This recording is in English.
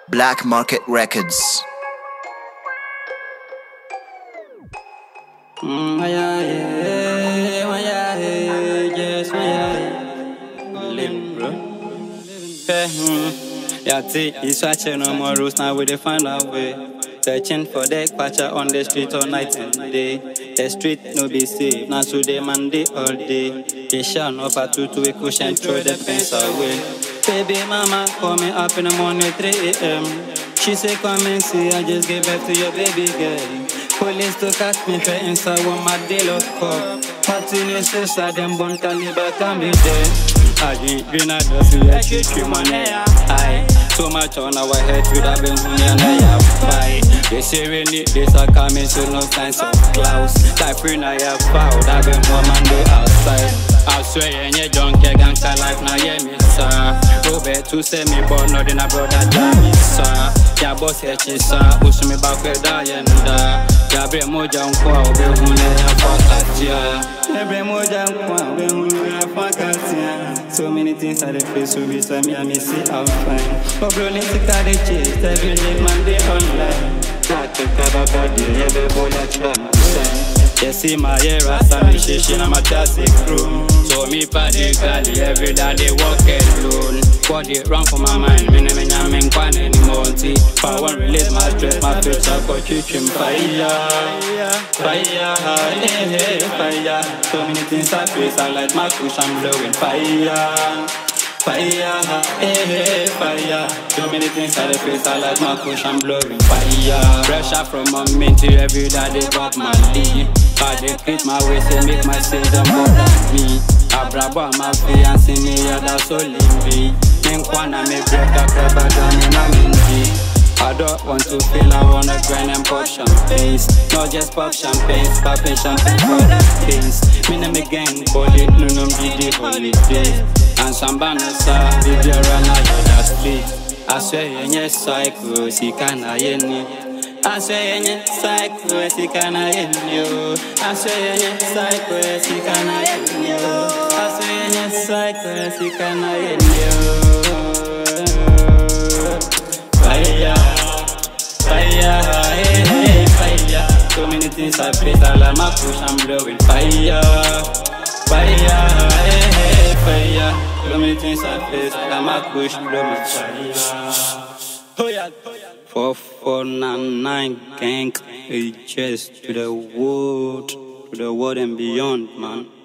Black Market Records. Yeah, see, he's watching no more rules now. We find our way. Searching for the patcher on the street all night and day. The street no be safe. Now so they Monday all day. They shall no patrol to a cushion, throw the fence away. Baby mama call me up in the morning 3 a.m. She say come and see, I just gave birth to your baby girl. Police to catch me for inside one my day lock up. Martinez says I them born caliber can be dead. I ain't been a dusty, I treat you money. I so much on our head with a been and I have fight. They say we need this, I come in so no signs of clouds. Type in I have found, I've been more man do outside. I swear you don't care gangsta life now, yeah me sir. Go back to say me but nothing a brother Jamie sir. Ya boss here she sir, push me back with that yenda. Ya bre moja nkwa obe hune ya fakatia. Ya bre moja nkwa obe hune ya fakatia. So many things I dey face so with me and me see how fine. But bro let's take the chase, every day man dey online. Got to cover body, every boy I try my shine. You see my hair, I she na my classic crew. So me practically every day they walk alone. What they run for my mind, me never nyamin kwan anymore. Power release my stress, my future for chichim fire, fire, hey, fire. So many things I face, I light my push, I'm blowing fire. Fire, hey, fire. So many things I face, I like my push, I'm blowing fire. Pressure from my mental every day, they got my lead. I dey create my ways and make my say them more than me. I brabo my fiancé, me, yeah, that's all in me. Menkwana me break a crab, I'm in I don't want to feel, I wanna grind and pop champagne. Not just pop champagne, popping champagne for the things. Me and me gang, body, no be the holidays. And some banners are, if you're run out of the street. I swear you're psycho, she can't I swear you're psycho, she can't I swear you're psycho, she can't I swear you're psycho, she can't Fire, fire, hey, fire. So many things I face, I like my push, I'm blowing fire. Fire, hey, fire. So many things I face, I like my push, blowing fire. Oh yeah, 4499 gang, just to the world and beyond, man.